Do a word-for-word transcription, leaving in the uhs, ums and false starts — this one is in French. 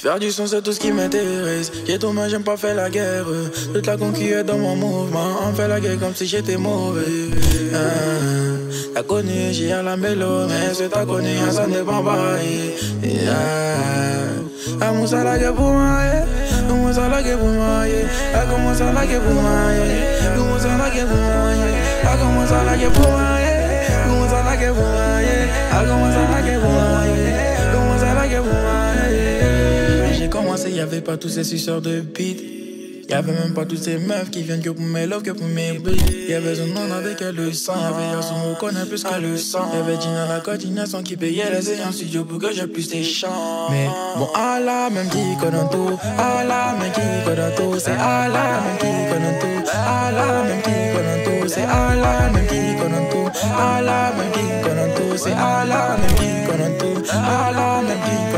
Faire du son c'est tout ce qui m'intéresse. J'ai tout mal, j'aime pas faire la guerre. Toute la conquête dans mon mouvement. On fait la guerre comme si j'étais mauvais. Ah, t'as connu, j'ai à la mélo. Mais c'est t'as connu, ça n'est pas pareil. Ah, commence à la guerre pour moi. Commence à la guerre pour moi. Ah, commence à la guerre pour moi. Commence à la guerre pour moi. Ah, commence à la guerre pour moi. Commence à la guerre pour moi. Ah, commence à la guerre pour moi. Commence à la guerre pour moi. J'ai commencé, y'avait pas tous ces suceurs de beat. Y'avait même pas toutes ces meufs qui viennent que pour mes love, que pour mes briques. Y'avait un nom avec elle le sang. Y'avait un son qu'on connaît plus que le sang. Y'avait Gina la coordination qui payait les séances studio pour que j'ai plus tes chants. Mais bon, Allah même qui connaît tout. Allah même qui connaît tout. C'est Allah même qui connaît tout. Allah même qui connaît tout. C'est Allah même qui connaît tout. Allah même qui connaît tout. C'est Allah même qui connaît tout. Allah même qui